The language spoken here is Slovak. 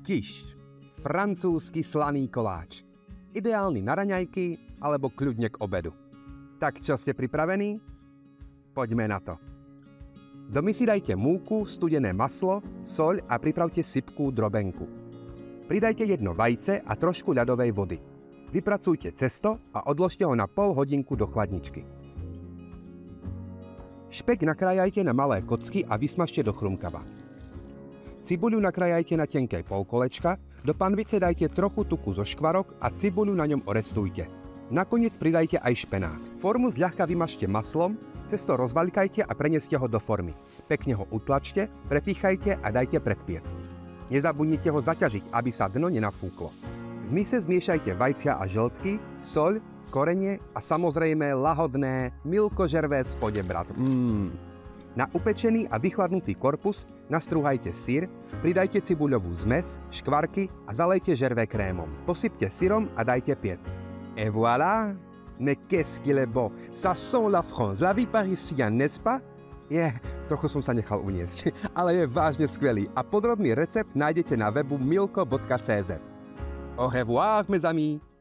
Kiš. Francouzsky slaný koláč. Ideálny na raňajky alebo kľudne k obedu. Tak čo, ste pripravení? Poďme na to. Do misy dajte múku, studené maslo, soľ a pripravte sypkú drobenku. Pridajte jedno vajce a trošku ľadovej vody. Vypracujte cesto a odložte ho na pol hodinku do chladničky. Špek nakrájajte na malé kocky a vysmažte do chrumkava. Cibuľu nakrájajte na tenké polkolečka, do panvice dajte trochu tuku zo škvarok a cibuľu na ňom orestujte. Nakoniec pridajte aj špenát. Formu zľahka vymažte maslom, cesto rozvaľkajte a preneste ho do formy. Pekne ho utlačte, prepíchajte a dajte predpiecť. Nezabudnite ho zaťažiť, aby sa dno nenafúklo. V mise zmiešajte vajcia a žltky, soľ, korenie a samozrejme lahodné, milkožervé spodebrat. Na upečený a vychladnutý korpus nastrúhajte syr, pridajte cibuľovú zmes, škvarky a zalejte žervé krémom. Posypte syrom a dajte piec. Et voilà! Mais qu'est-ce qu'il est bon! Ça sent la France, la vie parisienne, n'est-ce pas? Trochu som sa nechal uniesť, ale je vážne skvelý a podrobný recept nájdete na webu milko.cz. Au revoir, mes amis!